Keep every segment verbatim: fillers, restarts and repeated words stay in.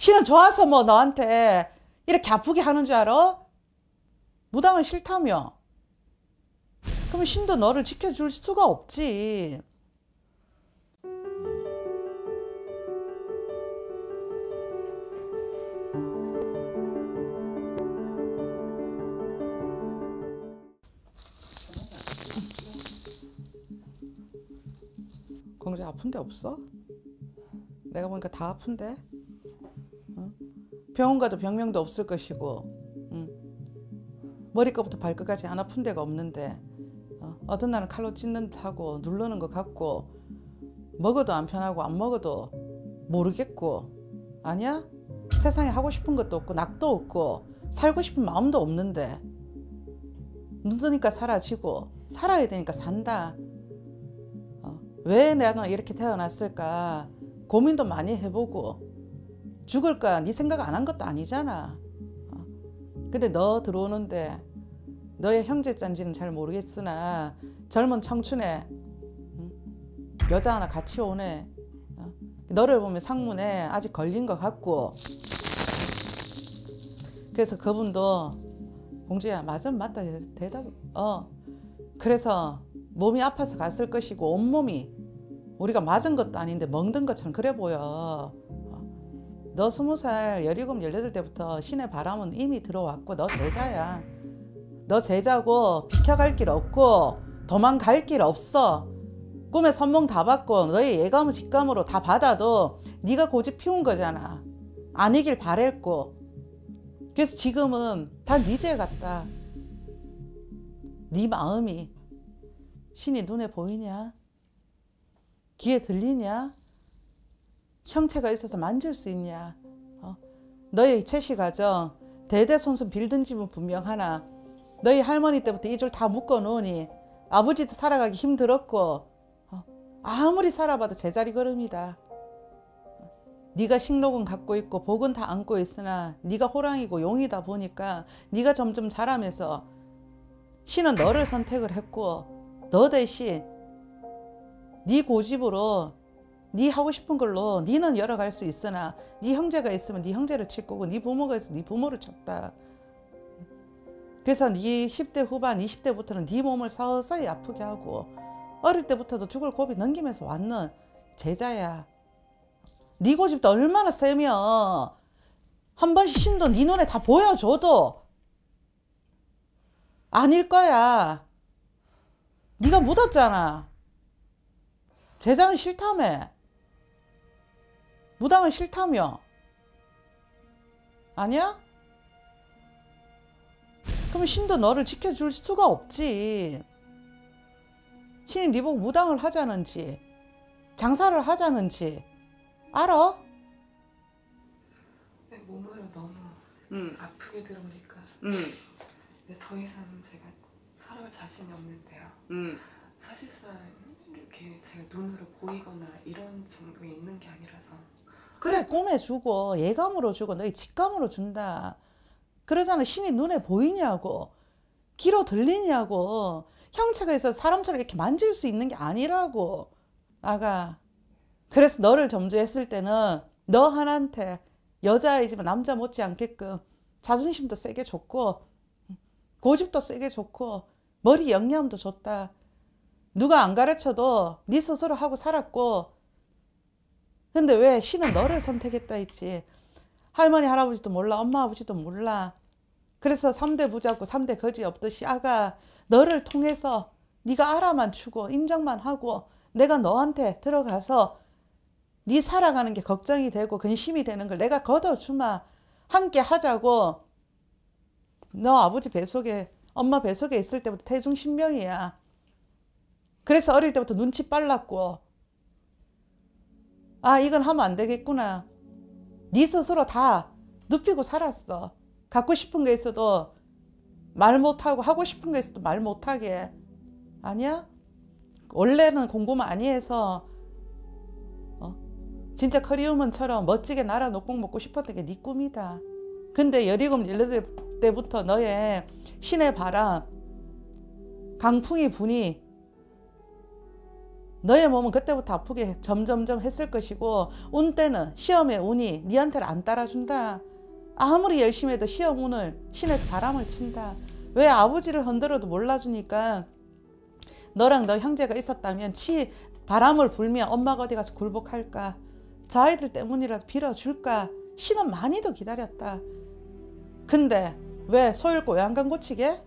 신은 좋아서 뭐 너한테 이렇게 아프게 하는 줄 알아? 무당은 싫다며. 그럼 신도 너를 지켜줄 수가 없지. 공주 아픈 데 없어? 내가 보니까 다 아픈데? 응? 병원 가도 병명도 없을 것이고, 응? 머리끝부터 발끝까지 안 아픈 데가 없는데, 어? 어떤 날은 칼로 찢는 듯하고 누르는 것 같고, 먹어도 안 편하고 안 먹어도 모르겠고, 아니야? 세상에 하고 싶은 것도 없고 낙도 없고 살고 싶은 마음도 없는데 눈 뜨니까 사라지고 살아야 되니까 산다. 어? 왜 나는 이렇게 태어났을까 고민도 많이 해보고, 죽을까 네 생각 안 한 것도 아니잖아. 어? 근데 너 들어오는데 너의 형제짠지는 잘 모르겠으나 젊은 청춘에 응? 여자 하나 같이 오네. 어? 너를 보면 상문에 아직 걸린 것 같고, 그래서 그분도 공주야 맞아 맞다 대답 어 그래서 몸이 아파서 갔을 것이고 온몸이 우리가 맞은 것도 아닌데 멍든 것처럼 그래 보여. 어. 너 스무 살 열일곱 열여덟 때부터 신의 바람은 이미 들어왔고 너 제자야. 너 제자고 비켜갈 길 없고 도망갈 길 없어. 꿈에 선몽 다 받고 너의 예감을 직감으로 다 받아도 네가 고집 피운 거잖아. 아니길 바랬고. 그래서 지금은 다 네 죄 같다. 네 마음이 신이 눈에 보이냐? 귀에 들리냐? 형체가 있어서 만질 수 있냐? 어? 너의 채시 가정 대대손손 빌던 집은 분명하나 너희 할머니 때부터 이 줄 다 묶어 놓으니 아버지도 살아가기 힘들었고 어? 아무리 살아봐도 제자리 걸음이다. 네가 식록은 갖고 있고 복은 다 안고 있으나 네가 호랑이고 용이다 보니까 네가 점점 자라면서 신은 너를 선택을 했고 너 대신 네 고집으로 네 하고 싶은 걸로 네는 열어갈 수 있으나 네 형제가 있으면 네 형제를 칠 거고 네 부모가 있으면 네 부모를 쳤다. 그래서 네 십 대 후반 이십 대부터는 네 몸을 서서히 아프게 하고 어릴 때부터도 죽을 고비 넘기면서 왔는 제자야. 네 고집도 얼마나 세면 한 번씩 신도 네 눈에 다 보여줘도 아닐 거야. 네가 묻었잖아. 제자는 싫다며. 무당은 싫다며. 아니야? 그럼 신도 너를 지켜줄 수가 없지. 신이 네 보고 무당을 하자는지 장사를 하자는지 알아? 네, 몸으로 너무 응. 아프게 들어오니까 응. 네, 더 이상 제가 살아갈 자신이 없는데요. 응. 사실상 이렇게 제가 눈으로 보이거나 이런 정도에 있는 게 아니라서. 그래 꿈에 주고 예감으로 주고 너희 직감으로 준다. 그러잖아. 신이 눈에 보이냐고 귀로 들리냐고 형체가 있어서 사람처럼 이렇게 만질 수 있는 게 아니라고. 아가 그래서 너를 점주했을 때는 너 하나한테 여자이지만 남자 못지않게끔 자존심도 세게 줬고 고집도 세게 줬고 머리 영리함도 줬다. 누가 안 가르쳐도 네 스스로 하고 살았고. 근데 왜 신은 너를 선택했다 했지. 할머니 할아버지도 몰라 엄마 아버지도 몰라. 그래서 삼 대 부자고 삼 대 거지 없듯이 아가 너를 통해서 네가 알아만 주고 인정만 하고 내가 너한테 들어가서 네 살아가는 게 걱정이 되고 근심이 되는 걸 내가 걷어주마. 함께 하자고. 너 아버지 뱃속에 엄마 뱃속에 있을 때부터 태중신명이야. 그래서 어릴 때부터 눈치 빨랐고 아 이건 하면 안 되겠구나. 네 스스로 다 눕히고 살았어. 갖고 싶은 게 있어도 말 못하고 하고 싶은 게 있어도 말 못하게. 아니야? 원래는 공부 많이 해서 어? 진짜 커리우먼처럼 멋지게 나라 녹복 먹고 싶었던 게 네 꿈이다. 근데 열일곱 열여덟 때부터 너의 신의 바람 강풍이 부니 너의 몸은 그때부터 아프게 점점점 했을 것이고 운 때는 시험의 운이 니한테는 안 따라준다. 아무리 열심히 해도 시험 운을 신에서 바람을 친다. 왜 아버지를 흔들어도 몰라주니까 너랑 너 형제가 있었다면 치 바람을 불면 엄마가 어디 가서 굴복할까? 저 아이들 때문이라도 빌어줄까? 신은 많이 더 기다렸다. 근데 왜 소잃고 왜 안 간 고치게?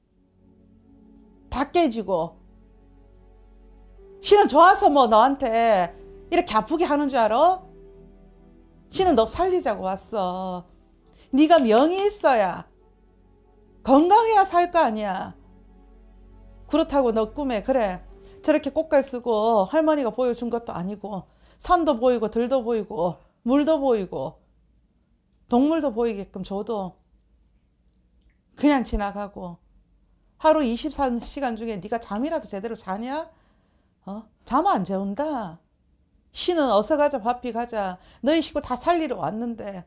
다 깨지고 신은 좋아서 뭐 너한테 이렇게 아프게 하는 줄 알아? 신은 너 살리자고 왔어. 네가 명이 있어야 건강해야 살 거 아니야. 그렇다고 너 꿈에 그래 저렇게 꽃갈 쓰고 할머니가 보여준 것도 아니고 산도 보이고 들도 보이고 물도 보이고 동물도 보이게끔 줘도 그냥 지나가고 하루 이십사 시간 중에 네가 잠이라도 제대로 자냐? 어? 잠 안 재운다. 신은 어서 가자 바삐 가자 너희 식구 다 살리러 왔는데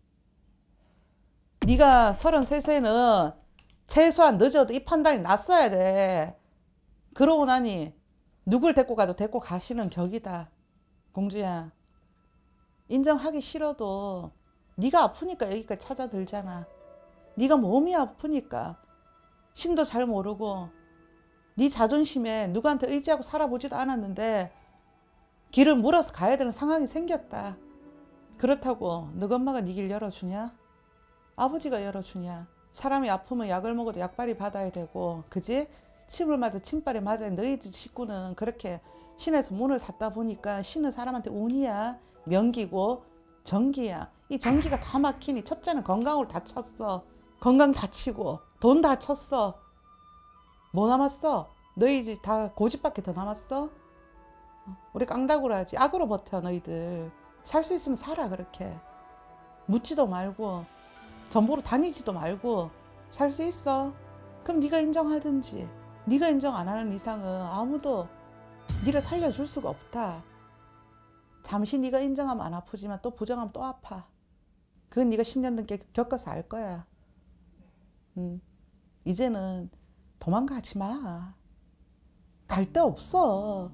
네가 서른세 세는 최소한 늦어도 이 판단이 났어야 돼. 그러고 나니 누굴 데리고 가도 데리고 가시는 격이다. 공주야 인정하기 싫어도 네가 아프니까 여기까지 찾아들잖아. 네가 몸이 아프니까 신도 잘 모르고 네 자존심에 누구한테 의지하고 살아보지도 않았는데 길을 물어서 가야 되는 상황이 생겼다. 그렇다고 너희 엄마가 네 길 열어주냐? 아버지가 열어주냐? 사람이 아프면 약을 먹어도 약발이 받아야 되고 그지? 침을 맞아 침발이 맞아야 너희 식구는 그렇게 신에서 문을 닫다 보니까 신은 사람한테 운이야 명기고 정기야. 이 정기가 다 막히니 첫째는 건강으로 다쳤어. 건강 다치고 돈 다쳤어. 뭐 남았어? 너희 집 다 고집밖에 더 남았어? 우리 깡다구로 하지. 악으로 버텨 너희들. 살 수 있으면 살아 그렇게. 묻지도 말고 전보로 다니지도 말고 살 수 있어. 그럼 네가 인정하든지. 네가 인정 안 하는 이상은 아무도 네를 살려줄 수가 없다. 잠시 네가 인정하면 안 아프지만 또 부정하면 또 아파. 그건 네가 십 년 넘게 겪어서 알 거야. 음. 이제는 도망가지 마. 갈 데 없어.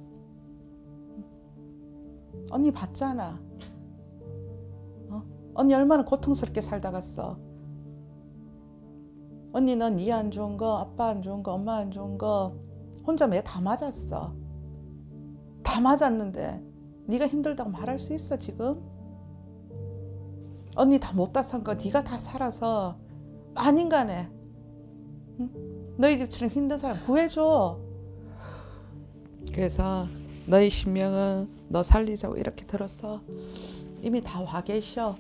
언니 봤잖아. 어? 언니 얼마나 고통스럽게 살다 갔어. 언니는 니 안 좋은 거, 아빠 안 좋은 거, 엄마 안 좋은 거 혼자 매 다 맞았어. 다 맞았는데 네가 힘들다고 말할 수 있어 지금? 언니 다 못다 산 거 네가 다 살아서 만인간에 응? 너희 집처럼 힘든 사람 구해줘. 그래서 너희 신명은 너 살리자고 이렇게 들었어. 이미 다 와 계셔.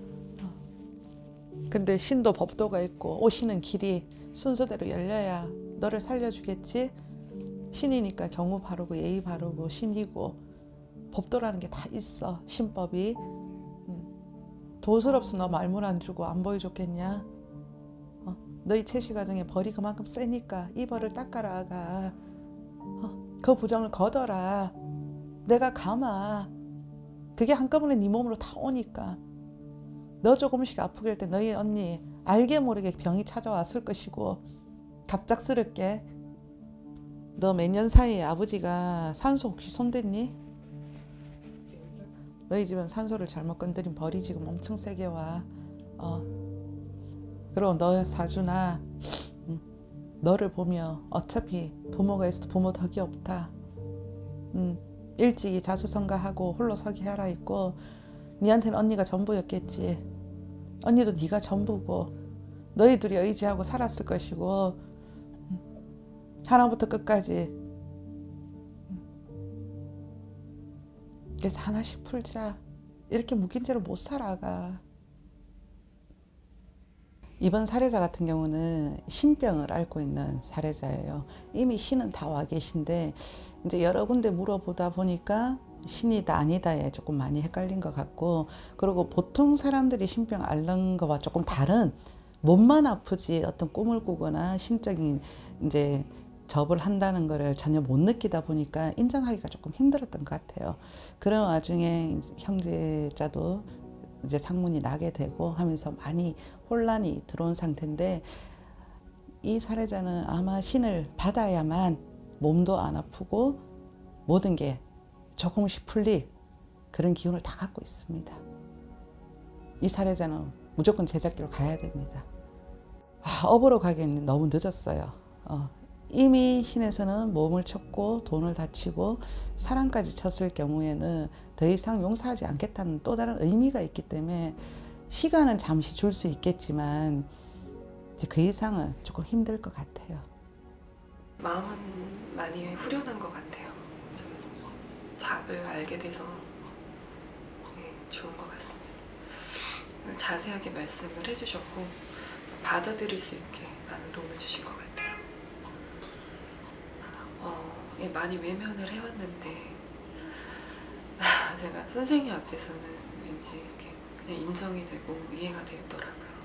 근데 신도 법도가 있고 오시는 길이 순서대로 열려야 너를 살려주겠지. 신이니까 경우 바르고 예의 바르고 신이고 법도라는 게 다 있어. 신법이. 도스럽소 너 말문 안 주고 안 보여줬겠냐. 어? 너희 채시 가정에 벌이 그만큼 세니까 이 벌을 닦아라 아가. 어? 그 부정을 걷어라. 내가 감아. 그게 한꺼번에 네 몸으로 다 오니까. 너 조금씩 아프게 할 때 너희 언니 알게 모르게 병이 찾아왔을 것이고 갑작스럽게. 너 몇 년 사이에 아버지가 산소 혹시 손댔니? 너희 집은 산소를 잘못 건드린 벌이 지금 엄청 세게 와. 어. 그럼 너 사주나 음, 너를 보며 어차피 부모가 있어도 부모 덕이 없다. 음, 일찍이 자수성가하고 홀로 서기 하라 했고 니한테는 언니가 전부였겠지. 언니도 네가 전부고 너희 둘이 의지하고 살았을 것이고 음, 하나부터 끝까지. 그래서 하나씩 풀자. 이렇게 묶인 채로 못 살아가. 이번 사례자 같은 경우는 신병을 앓고 있는 사례자예요. 이미 신은 다 와 계신데 이제 여러 군데 물어보다 보니까 신이다 아니다에 조금 많이 헷갈린 것 같고, 그리고 보통 사람들이 신병 앓는 거와 조금 다른, 몸만 아프지 어떤 꿈을 꾸거나 신적인 이제 접을 한다는 거를 전혀 못 느끼다 보니까 인정하기가 조금 힘들었던 것 같아요. 그런 와중에 형제자도 이제 창문이 나게 되고 하면서 많이 혼란이 들어온 상태인데, 이 사례자는 아마 신을 받아야만 몸도 안 아프고 모든 게 조금씩 풀릴 그런 기운을 다 갖고 있습니다. 이 사례자는 무조건 제작기로 가야 됩니다. 아, 업으로 가기에는 너무 늦었어요. 어, 이미 신에서는 몸을 쳤고 돈을 다치고 사랑까지 쳤을 경우에는 더 이상 용서하지 않겠다는 또 다른 의미가 있기 때문에 시간은 잠시 줄 수 있겠지만 이제 그 이상은 조금 힘들 것 같아요. 마음은 많이 후련한 것 같아요. 좀 답을 알게 돼서 네, 좋은 것 같습니다. 자세하게 말씀을 해주셨고 받아들일 수 있게 많은 도움을 주신 것 같아요. 어, 예, 많이 외면을 해왔는데 제가 선생님 앞에서는 왠지 이렇게 그냥 인정이 되고 이해가 되더라고요.